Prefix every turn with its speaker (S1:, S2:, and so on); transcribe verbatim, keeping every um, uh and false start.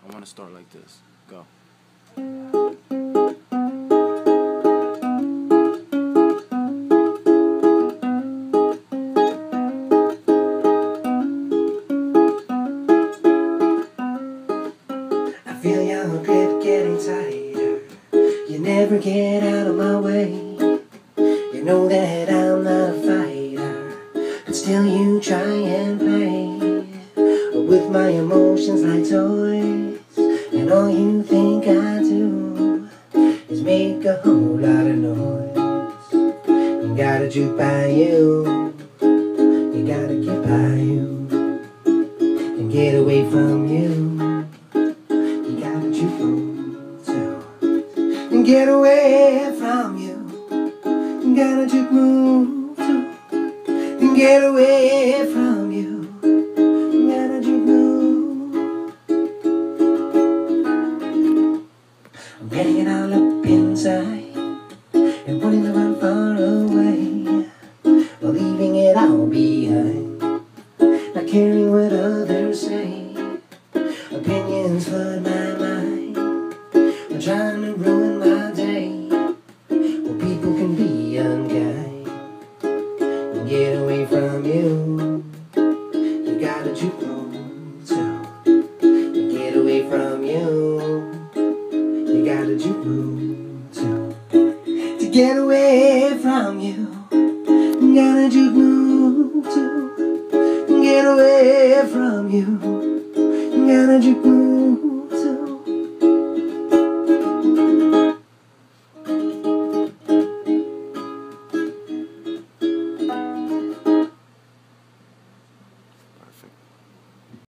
S1: I want to start like this. Go.
S2: I feel your grip getting tighter. You never get out of my way. You know that I'm not a fighter, but still you try and play with my emotions like toys. And all you think I do is make a whole lot of noise. You gotta juke by you, you gotta get by you, and get away from you. You gotta juke move too, and get away from you. You gotta juke move too, and get away from you. You gotta juke move. I'm getting it all up inside and putting the run far away, but leaving it all behind, not caring what others say. Opinions flood my mind, I'm trying to ruin my day. Well, people can be unkind and get away from you. You gotta juke move too, and get away from you. You gotta juke move too, to get away from you. You gotta juke move too, and get away from you. You gotta juke move.